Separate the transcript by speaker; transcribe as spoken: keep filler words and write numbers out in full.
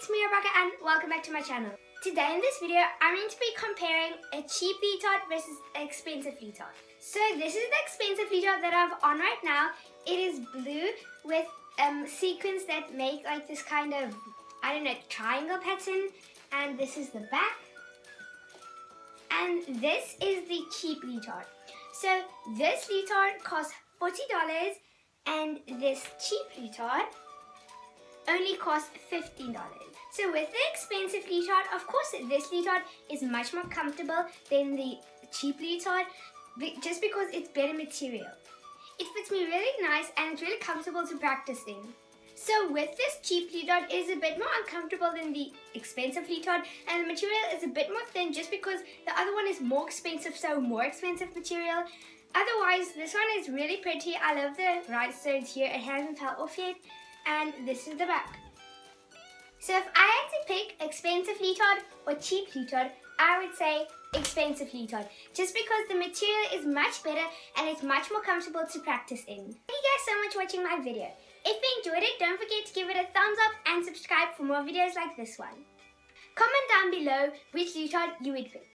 Speaker 1: it's me Rebecca and welcome back to my channel. Today in this video I'm going to be comparing a cheap leotard versus an expensive leotard. So this is the expensive leotard that I have on right now. It is blue with um, sequins that make like this kind of, I don't know, triangle pattern, and this is the back. And this is the cheap leotard. So this leotard costs forty dollars and this cheap leotard only costs fifteen dollars. So with the expensive leotard, of course this leotard is much more comfortable than the cheap leotard just because it's better material. It fits me really nice and it's really comfortable to practice in. So with this cheap leotard, it is a bit more uncomfortable than the expensive leotard, and the material is a bit more thin just because the other one is more expensive, so more expensive material. Otherwise, this one is really pretty. I love the rhinestones here. It hasn't fell off yet. And this is the back. So if I had to pick expensive leotard or cheap leotard, I would say expensive leotard, just because the material is much better and it's much more comfortable to practice in. Thank you guys so much for watching my video. If you enjoyed it, don't forget to give it a thumbs up and subscribe for more videos like this one. Comment down below which leotard you would pick.